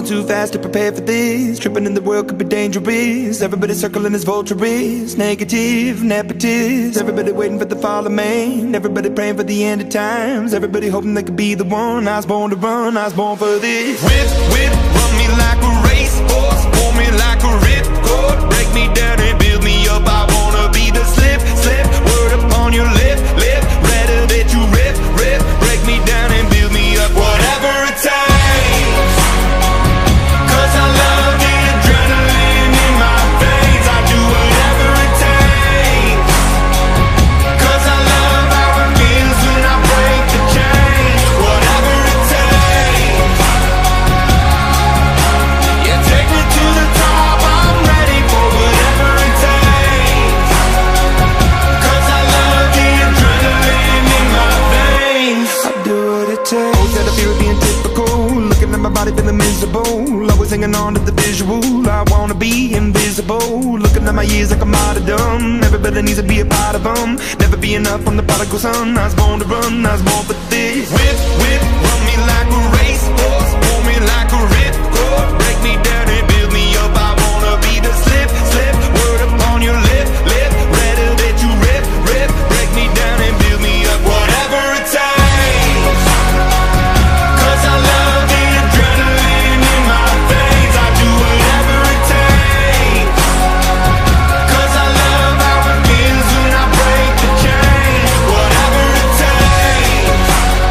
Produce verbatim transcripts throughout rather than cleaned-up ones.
too fast to prepare for this. Tripping in the world could be dangerous. Everybody circling as vultures, negative, nepotist. Everybody waiting for the fall of man. Everybody praying for the end of times. Everybody hoping they could be the one. I was born to run, I was born for this. Whip, whip, run me like a racehorse, pull me like a ripcord, break me down and build me up. I wanna be the slip, slip, word upon your lip, lip. Rather that you rip, rip, break me down and build me up. Whatever it takes, 'cause I love the adrenaline in my veins. I do whatever it takes, 'cause I love how it feels when I break the chains. Whatever it takes, yeah, take me to the top. I'm ready for whatever it takes, 'cause I love the adrenaline in my veins. I do what it takes. Always had a fear of being typical, looking at my body feeling miserable, always hanging on to the visual. I wanna be invisible, looking at my years like a martyrdom. Everybody needs to be a part of them, never be enough from the prodigal son. I was born to run, I was born for this. Whip, whip, run me like a racehorse, pull me like a ripcord, break me down and build me up. I wanna be the slip, slip, word upon your lip, lip. Rather that you rip, rip, break me down and build me up. Whatever it takes, 'cause I love the adrenaline in my veins. I do whatever it takes, 'cause I love how it feels when I break the chains. Whatever it takes,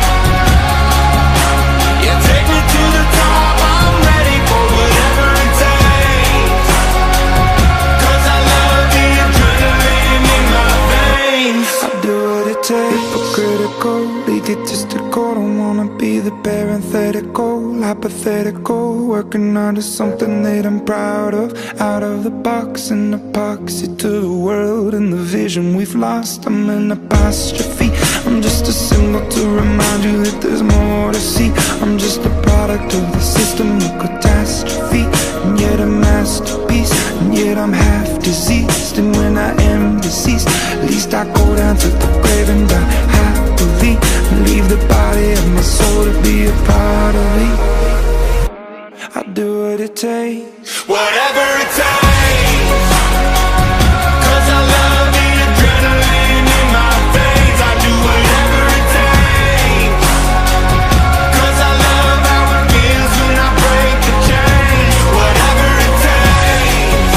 yeah, take me to the top. I'm ready for whatever it takes, 'cause I love the adrenaline in my veins. I do what it takes. Hypocritical, egotistical, don't wanna be the parenthetical, hypothetical, working onto something that I'm proud of. Out of the box, an epoxy to the world and the vision we've lost. I'm an apostrophe, I'm just a symbol to remind you that there's more to see. I'm just a product of the system of catastrophe, and yet a masterpiece, and yet I'm half diseased. And when I am deceased, at least I go down to the grave and die happily, and leave the body of my soul to be a part of me. I do what it takes, whatever it takes, 'cause I love the adrenaline in my veins. I do whatever it takes, 'cause I love how it feels when I break the chains. Whatever it takes,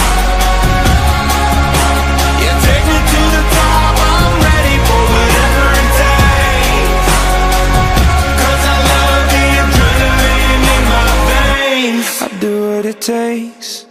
yeah, take me to the top. I'm ready for whatever it takes, 'cause I love the adrenaline in my veins. I do what it takes.